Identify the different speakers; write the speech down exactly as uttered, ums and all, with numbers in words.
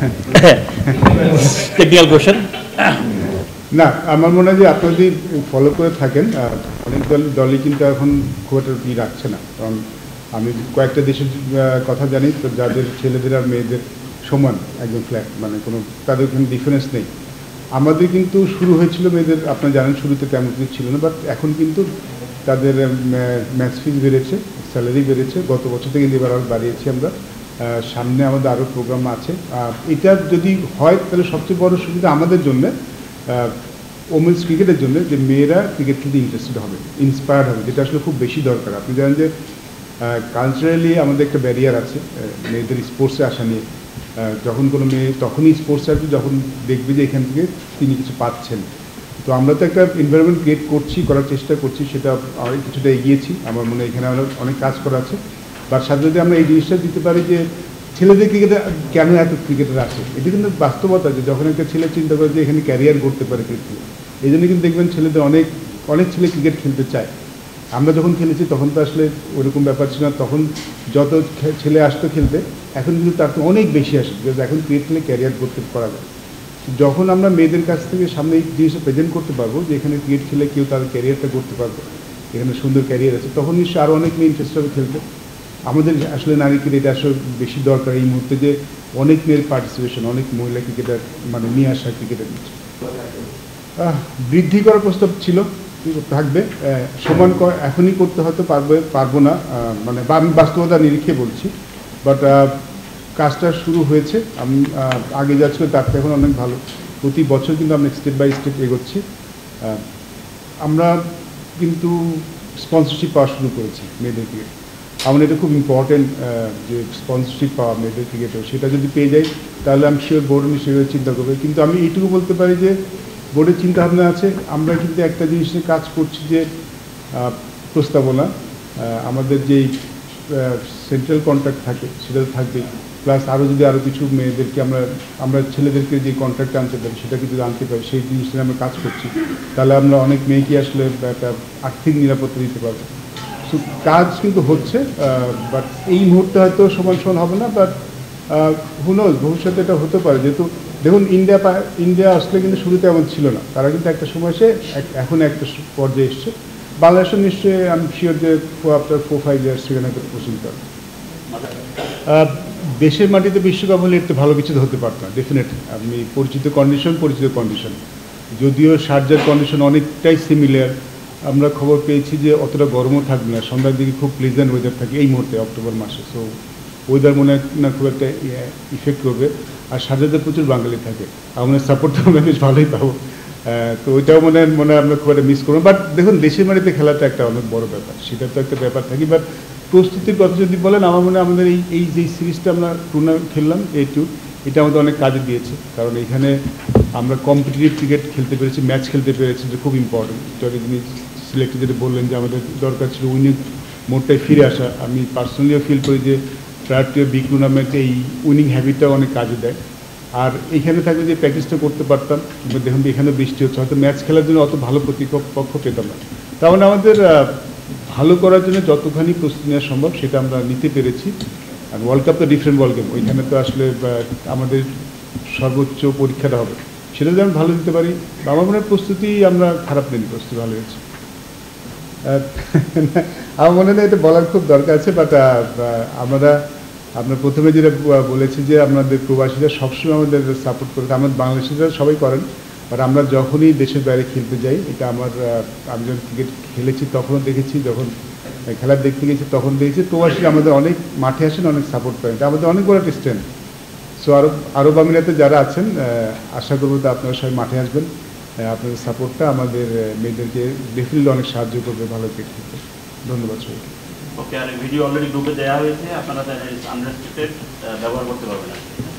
Speaker 1: Technical question
Speaker 2: না, আমার মনে হয় যে আপনি যদি ফলো করে থাকেন, অনেক দল দলই কিন্তু এখন খুব একটা ই রাখছে না। কারণ আমি কয়েকটা দেশের কথা জানি তো যাদের ছেলেদের আর মেয়েদের সমান একদম ফ্ল্যাট, মানে কোনো তাদের কোনো ডিফারেন্স নেই। আমাদের কিন্তু শুরু হয়েছিল মেয়েদের, আপনারা জানেন শুরুতে তেমন কিছু ছিল না, বাট এখন কিন্তু তাদের ম্যাথস ফিজ বেড়েছে, স্যালারি বেড়েছে, গত বছর থেকে এবার আরও বাড়িয়েছি আমরা। সামনে আমাদের আরও প্রোগ্রাম আছে। এটা যদি হয় তাহলে সবচেয়ে বড় সুবিধা আমাদের জন্য, ওমেন্স ক্রিকেটের জন্য, যে মেয়েরা ক্রিকেট খেলতে ইন্টারেস্টেড হবে, ইন্সপায়ার্ড হবে, যেটা আসলে খুব বেশি দরকার। আপনি জানেন যে কালচারালি আমাদের একটা ব্যারিয়ার আছে মেয়েদের স্পোর্টসে আসা নিয়ে। যখন কোনো মেয়ে তখনই স্পোর্টসে আসবে যখন দেখবে যে এখান থেকে তিনি কিছু পাচ্ছেন। তো আমরা তো একটা এনভায়রনমেন্ট ক্রিয়েট করছি, করার চেষ্টা করছি, সেটা অনেক কিছুটা এগিয়েছি। আমার মনে হয় এখানে আমরা অনেক কাজ করা আছে। তার সাথে যদি আমরা এই জিনিসটা দিতে পারি যে ছেলেদের ক্রিকেটে কেন এত ক্রিকেটার আসে, এটি কিন্তু বাস্তবতা যে যখন একটা ছেলে চিন্তা করে যে এখানে ক্যারিয়ার করতে পারে ক্রিকেট, এই জন্য কিন্তু দেখবেন ছেলেদের অনেক অনেক ছেলে ক্রিকেট খেলতে চায়। আমরা যখন খেলেছি তখন তো আসলে ওরকম ব্যাপার ছিল না, তখন যত ছেলে আসতো খেলতে, এখন কিন্তু তার তো অনেক বেশি আসে, বিকজ এখন ক্রিকেট খেলে ক্যারিয়ার করতে করা যায়। যখন আমরা মেয়েদের কাছ থেকে সামনে এই জিনিসটা প্রেজেন্ট করতে পারবো যে এখানে ক্রিকেট খেলে কেউ তার ক্যারিয়ারটা করতে পারবে, এখানে সুন্দর ক্যারিয়ার আছে, তখন নিশ্চয়ই আরও অনেক মেয়ে ইন্টারেস্ট হবে খেলতে। আমাদের আসলে নারী ক্রিকেট এটা আসলে বেশি দরকার এই মুহূর্তে, যে অনেক মেয়ের পার্টিসিপেশন, অনেক মহিলা ক্রিকেটার মানে নিয়ে আসা ক্রিকেটের নিচ্ছে বৃদ্ধি করার প্রস্তাব ছিল, থাকবে। সমান এখনই করতে হয়তো পারবে পারবো না, মানে আমি বাস্তবতা নিরিখে বলছি, বাট কাজটা শুরু হয়েছে। আমি আগে যা ছিল তার থেকে এখন অনেক ভালো। প্রতি বছর কিন্তু আমরা স্টেপ বাই স্টেপ এগোচ্ছি। আমরা কিন্তু স্পন্সরশিপ পাওয়া শুরু করেছি মেয়েদের ক্রিকেট। আমার এটা খুব ইম্পর্টেন্ট যে স্পন্সরশিপ পাওয়া মেয়েদের ক্রিকেটেও, সেটা যদি পেয়ে যাই তাহলে আমি শিওর বোর্ড সেভাবে চিন্তা করবে। কিন্তু আমি এইটুকু বলতে পারি যে বোর্ডের চিন্তাভাবনা আছে, আমরা কিন্তু একটা জিনিস নিয়ে কাজ করছি যে প্রস্তাবনা, আমাদের যেই সেন্ট্রাল কন্ট্রাক্ট থাকে সেটা থাকবেই, প্লাস আরও যদি আরও কিছু মেয়েদেরকে আমরা আমরা ছেলেদেরকে যে কন্ট্রাক্ট আনতে পারি সেটাকে যদি আনতে পারি, সেই জিনিসটা আমরা কাজ করছি, তাহলে আমরা অনেক মেয়েকে আসলে একটা আর্থিক নিরাপত্তা দিতে পারবো। সো কাজ কিন্তু হচ্ছে, বাট এই মুহূর্তে হয়তো সমান সমান হবে না, বাট হুনোজ ভবিষ্যতে এটা হতে পারে। যেহেতু দেখুন ইন্ডিয়া ইন্ডিয়া আসলে কিন্তু শুরুতে এমন ছিল না, তারা কিন্তু একটা সময় এসে এখন একটা পর্যায়ে এসছে। বাংলাদেশের নিশ্চয়ই আমি শিওর যে আফটার ফোর ফাইভ ইয়ার্স সেখানে একটা কোচিং করে। দেশের মাটিতে বিশ্বকাপ হলে একটু ভালো কিছু হতে পারত না, ডেফিনেটলি। আপনি পরিচিত কন্ডিশন পরিচিত কন্ডিশন যদিও শারজার কন্ডিশন অনেকটাই সিমিলার। আমরা খবর পেয়েছি যে অতটা গরমও থাকবে না, সন্ধ্যার দিকে খুব প্লেজেন্ট ওয়েদার থাকে এই মুহূর্তে অক্টোবর মাসে। সো ওয়েদার মনে হয় না খুব একটা ইফেক্ট করবে। আর শারজাতে প্রচুর বাঙালি থাকে, আমাদের সাপোর্টটা আমরা বেশ ভালোই পাবো। তো ওইটাও মনে হয় মনে হয় আমরা খুব একটা মিস করবো। বাট দেখুন দেশের মাটিতে খেলাটা একটা অনেক বড় ব্যাপার, সেটা তো একটা ব্যাপার থাকি। বাট প্রস্তুতির কথা যদি বলেন, আমার মনে হয় আমাদের এই এই যে সিরিজটা আমরা টুর্নামেন্ট খেললাম এই টু, এটা আমাদের অনেক কাজে দিয়েছে। কারণ এখানে আমরা কম্পিটিটিভ ক্রিকেট খেলতে পেরেছি, ম্যাচ খেলতে পেরেছি, যেটা খুব ইম্পর্টেন্ট। যদি যিনি সিলেক্টে যেটা বললেন যে আমাদের দরকার ছিল উইনিং মোডটায় ফিরে আসা, আমি পার্সোনালিও ফিল করি যে প্রায়ার টু বিগ টুর্নামেন্টে এই উইনিং হ্যাবিটটাও অনেক কাজে দেয়। আর এইখানে থাকলে যে প্র্যাকটিসটা করতে পারতাম, দেখুন এখানে বৃষ্টি হচ্ছে, হয়তো ম্যাচ খেলার জন্য অত ভালো প্রতিপক্ষ পেতাম না। তার মানে আমাদের ভালো করার জন্য যতখানি প্রস্তুতি নেওয়া সম্ভব সেটা আমরা নিতে পেরেছি। আর ওয়ার্ল্ড কাপ তো ডিফারেন্ট ওয়ার্ল্ড গেম, ওইখানে তো আসলে আমাদের সর্বোচ্চ পরীক্ষাটা হবে, সেটা যদি আমি ভালো দিতে পারি। আমার মনে হয় প্রস্তুতি আমরা খারাপ নেই, প্রস্তুতি ভালো হয়েছে। আমার মনে হয় এটা বলার খুব দরকার আছে, বাট আমরা আমরা প্রথমে যেটা বলেছি যে আমাদের প্রবাসীরা সবসময় আমাদের সাপোর্ট করে, আমাদের বাংলাদেশিরা সবাই করেন, বাট আমরা যখনই দেশের বাইরে খেলতে যাই, এটা আমার আমি যখন ক্রিকেট খেলেছি তখনও দেখেছি, যখন খেলা দেখতে গেছি তখন দেখেছি প্রবাসীরা আমাদের অনেক মাঠে আসেন, অনেক সাপোর্ট করেন, এটা আমাদের অনেক বড় একটা স্ট্রেংথ। সো আরব আরব আমিরাতে যারা আছেন আশা করবো তো আপনারা সবাই মাঠে আসবেন, আপনাদের সাপোর্টটা আমাদের মেয়েদেরকে ডেফিনেটলি অনেক সাহায্য করবে ভালো ক্রিকেট খেলতে। ধন্যবাদ সবাইকে।
Speaker 1: ওকে, আর ভিডিও অলরেডি গ্রুপে দেওয়া হয়েছে, আপনারা আনরেস্ট্রিক্টেড ব্যবহার করতে পারবেন।